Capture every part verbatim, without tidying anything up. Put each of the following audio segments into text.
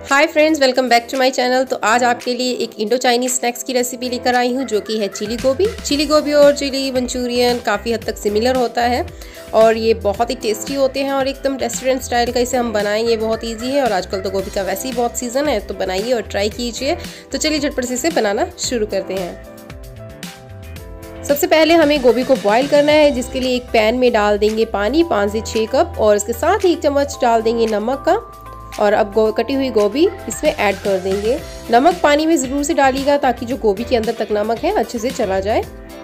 Hi friends, welcome back to my channel. तो आज आपके लिए एक इंडो चाइनीज स्नैक्स की रेसिपी लेकर आई हूँ जो कि है चिली गोभी। चिली गोभी और चिली मंचूरियन काफ़ी हद तक सिमिलर होता है और ये बहुत ही टेस्टी होते हैं और एकदम रेस्टोरेंट स्टाइल का इसे हम बनाएंगे। बहुत इजी है और आजकल तो गोभी का वैसे ही बहुत सीज़न है, तो बनाइए और ट्राई कीजिए। तो चलिए झटपट से इसे बनाना शुरू करते हैं। सबसे पहले हमें गोभी को बॉईल करना है, जिसके लिए एक पैन में डाल देंगे पानी पाँच से छः कप और इसके साथ ही एक चम्मच डाल देंगे नमक का। और अब कटी हुई गोभी इसमें ऐड कर देंगे। नमक पानी में ज़रूर से डालिएगा ताकि जो गोभी के अंदर तक नमक है अच्छे से चला जाए।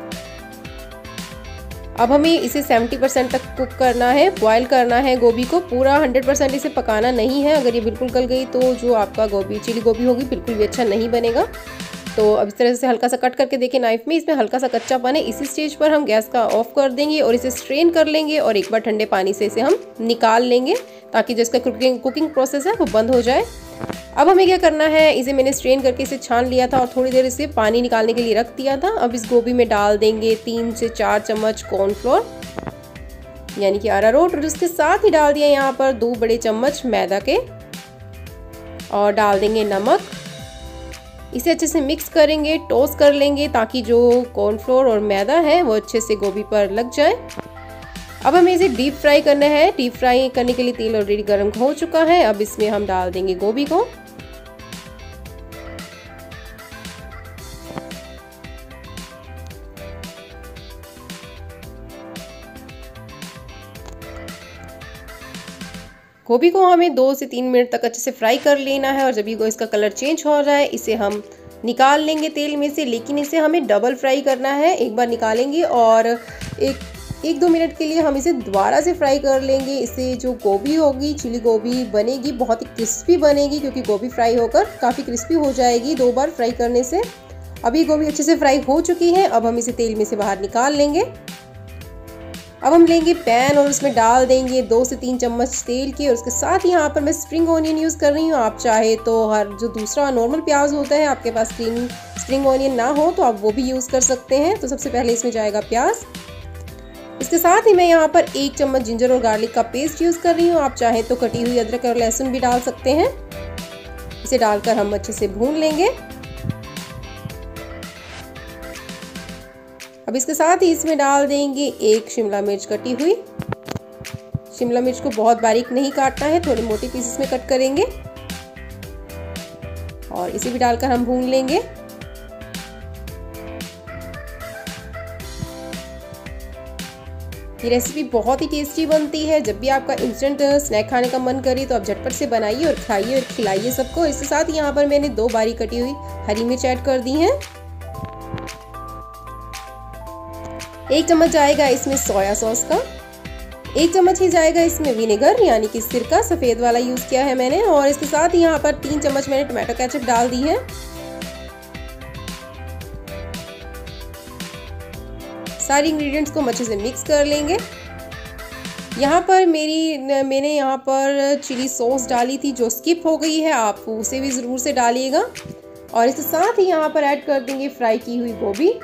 अब हमें इसे सत्तर परसेंट तक कुक करना है, बॉईल करना है गोभी को। पूरा सौ परसेंट इसे पकाना नहीं है। अगर ये बिल्कुल गल गई तो जो आपका गोभी चिली गोभी होगी बिल्कुल भी अच्छा नहीं बनेगा। तो अब इस तरह से हल्का सा कट करके देखें नाइफ में, इसमें हल्का सा कच्चापन है। इसी स्टेज पर हम गैस का ऑफ कर देंगे और इसे स्ट्रेन कर लेंगे और एक बार ठंडे पानी से इसे हम निकाल लेंगे ताकि जो इसका कुकिंग कुकिंग प्रोसेस है वो बंद हो जाए। अब हमें क्या करना है, इसे मैंने स्ट्रेन करके इसे छान लिया था और थोड़ी देर इसे पानी निकालने के लिए रख दिया था। अब इस गोभी में डाल देंगे तीन से चार चम्मच कॉर्नफ्लोर यानी कि अरारोट और उसके साथ ही डाल दिया यहाँ पर दो बड़े चम्मच मैदा के और डाल देंगे नमक। इसे अच्छे से मिक्स करेंगे, टोस्ट कर लेंगे ताकि जो कॉर्नफ्लोर और मैदा है वो अच्छे से गोभी पर लग जाए। अब हमें इसे डीप फ्राई करना है। डीप फ्राई करने के लिए तेल ऑलरेडी गर्म हो चुका है। अब इसमें हम डाल देंगे गोभी को। गोभी को हमें दो से तीन मिनट तक अच्छे से फ्राई कर लेना है और जब ये इसका कलर चेंज हो जाए इसे हम निकाल लेंगे तेल में से। लेकिन इसे हमें डबल फ्राई करना है। एक बार निकालेंगे और एक एक दो मिनट के लिए हम इसे दोबारा से फ्राई कर लेंगे। इससे जो गोभी होगी, चिली गोभी बनेगी, बहुत ही क्रिस्पी बनेगी क्योंकि गोभी फ्राई होकर काफ़ी क्रिस्पी हो जाएगी दो बार फ्राई करने से। अभी गोभी अच्छे से फ्राई हो चुकी है। अब हम इसे तेल में से बाहर निकाल लेंगे। अब हम लेंगे पैन और उसमें डाल देंगे दो से तीन चम्मच तेल के और उसके साथ यहाँ पर मैं स्प्रिंग ऑनियन यूज़ कर रही हूँ। आप चाहे तो हर जो दूसरा नॉर्मल प्याज होता है, आपके पास स्प्रिंग स्प्रिंग ऑनियन ना हो तो आप वो भी यूज़ कर सकते हैं। तो सबसे पहले इसमें जाएगा प्याज। इसके साथ ही मैं यहाँ पर एक चम्मच जिंजर और गार्लिक का पेस्ट यूज़ कर रही हूँ। आप चाहे तो कटी हुई अदरक और लहसुन भी डाल सकते हैं। इसे डालकर हम अच्छे से भून लेंगे। अब इसके साथ ही इसमें डाल देंगे एक शिमला मिर्च कटी हुई। शिमला मिर्च को बहुत बारीक नहीं काटना है, थोड़े मोटे पीसेस में कट करेंगे और इसे भी डालकर हम भून लेंगे। ये रेसिपी बहुत ही टेस्टी बनती है। जब भी आपका इंस्टेंट स्नैक खाने का मन करे तो आप झटपट से बनाइए और खाइए और खिलाइए सबको। इसके साथ ही यहाँ पर मैंने दो बारीक कटी हुई हरी मिर्च ऐड कर दी हैं। एक चम्मच जाएगा इसमें सोया सॉस का, एक चम्मच ही जाएगा इसमें विनेगर यानी कि सिरका सफ़ेद वाला यूज़ किया है मैंने। और इसके साथ ही यहाँ पर तीन चम्मच मैंने टमाटो केचप डाल दी है। सारी इंग्रेडिएंट्स को अच्छे से मिक्स कर लेंगे। यहाँ पर मेरी मैंने यहाँ पर चिली सॉस डाली थी जो स्किप हो गई है, आप उसे भी ज़रूर से डालिएगा। और इसके साथ ही यहाँ पर ऐड कर देंगे फ्राई की हुई गोभी।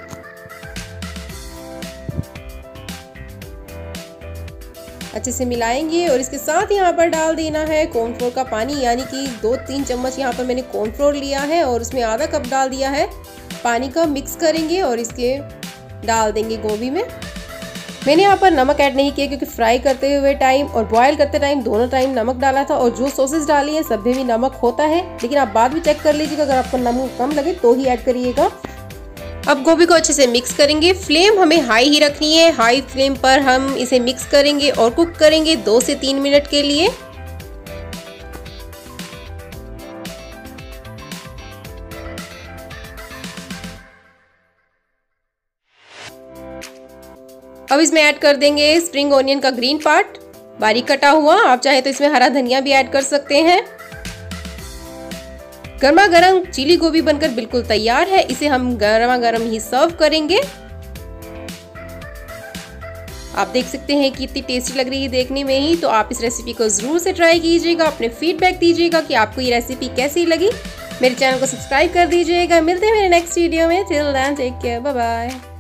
अच्छे से मिलाएंगे और इसके साथ यहाँ पर डाल देना है कॉर्नफ्लोर का पानी यानी कि दो तीन चम्मच यहाँ पर मैंने कॉर्नफ्लोर लिया है और उसमें आधा कप डाल दिया है पानी का। मिक्स करेंगे और इसके डाल देंगे गोभी में। मैंने यहाँ पर नमक ऐड नहीं किया क्योंकि फ्राई करते हुए टाइम और बॉयल करते टाइम दोनों टाइम नमक डाला था और जो सॉसेस डाली है सब में भी नमक होता है, लेकिन आप बाद में चेक कर लीजिएगा। अगर आपको नमक कम लगे तो ही ऐड करिएगा। अब गोभी को अच्छे से मिक्स करेंगे। फ्लेम हमें हाई ही रखनी है। हाई फ्लेम पर हम इसे मिक्स करेंगे और कुक करेंगे दो से तीन मिनट के लिए। अब इसमें ऐड कर देंगे स्प्रिंग ऑनियन का ग्रीन पार्ट बारीक कटा हुआ। आप चाहे तो इसमें हरा धनिया भी ऐड कर सकते हैं। गर्मा गर्म चिली गोभी बनकर बिल्कुल तैयार है। इसे हम गर्मा गर्म ही सर्व करेंगे। आप देख सकते हैं कि इतनी टेस्टी लग रही है देखने में ही। तो आप इस रेसिपी को जरूर से ट्राई कीजिएगा, अपने फीडबैक दीजिएगा कि आपको ये रेसिपी कैसी लगी। मेरे चैनल को सब्सक्राइब कर दीजिएगा। मिलते हैं मेरे नेक्स्ट वीडियो में। Till then take care, bye bye.